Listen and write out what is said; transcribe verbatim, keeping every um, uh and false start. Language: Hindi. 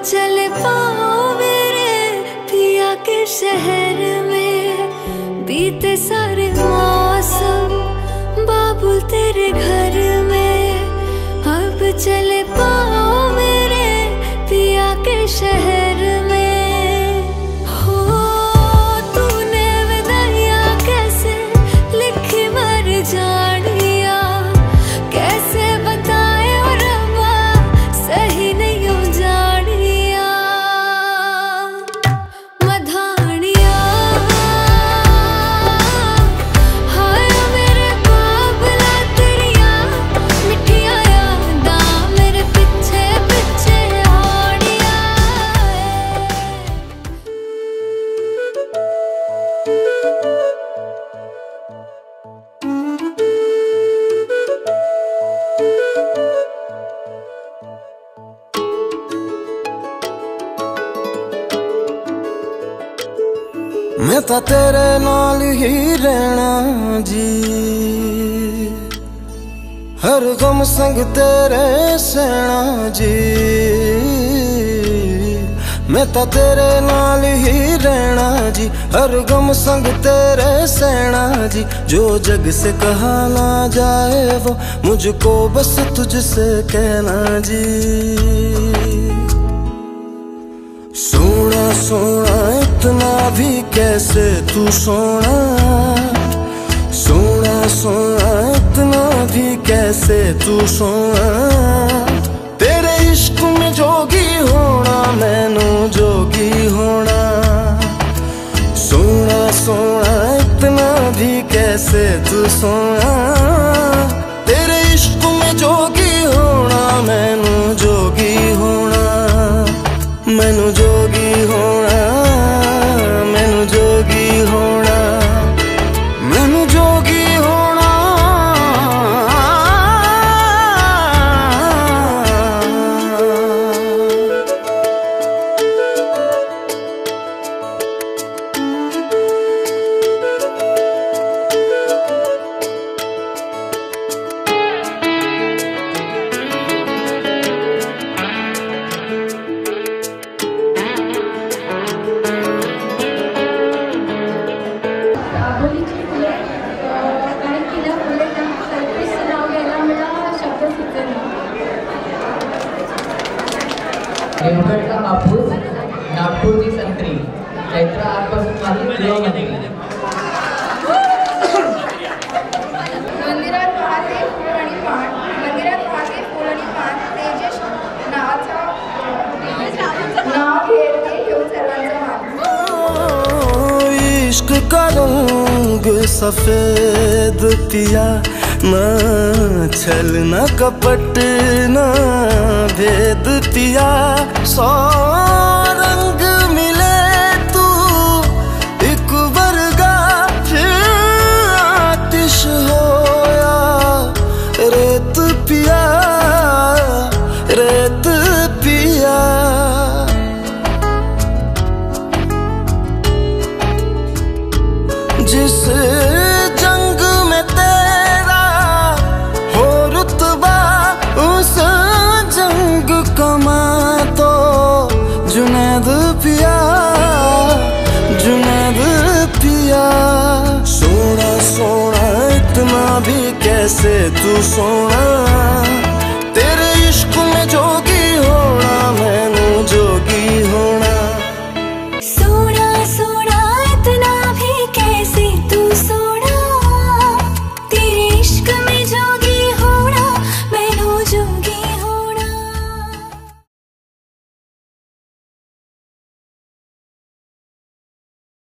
चले पाओ मेरे पिया के शहर में, बीते सारे मौसम बाबुल तेरे घर में। अब चले पाओ मेरे पिया के शहर में। हो तूने विदाइया कैसे लिखी मर जानिया, कैसे बताए और रब्बा सही नहीं हो जानिया। मधानिया हाय मेरे बाबला तेरिया मिठिया यादा मेरे पिछे पिछे आड़िया। मैं तो तेरे नाल ही रहना जी, हर गम संग तेरे सहना जी। मैं तो तेरे नाल ही रहना जी, हर गम संग तेरे सहना जी। जो जग से कहा ना जाए वो मुझको बस तुझसे कहना जी। सोना सोना इतना भी कैसे तू सोना, सोना सोना इतना भी कैसे तू सोना। तेरे इश्क में जोगी होना मैनू जोगी होना। सोना सोना इतना भी कैसे तू सोना। तेरे इश्क में जोगी होना मैनू जोगी होना। मैनू जोगी होना, मैनू जोगी होना, मैनू जोगी होना। देवगडचा कापूस, नागपूरची संत्री, चैत्र आजपासून माझी गृहमंत्री। मंदिरात वाहते फूल आणि पान, मंदिरात वाहते फूल आणि पान, तेजस नावाचा नाव घेते घेऊन सर्वांचा मान। इश्क का रंग सफेद पिया, ना छल न कपट न भेद पिया। सौ रंग मिले तू एक वर्गा, फिर आतिश होया रेत पिया, रेत पिया। जिस जंग में तेरा हो रुतबा, उस जंग कमा तो जुनैद पिया, जुनैद पिया। सोना सोना इतना भी कैसे तू सोना। तेरे इश्क में जोगी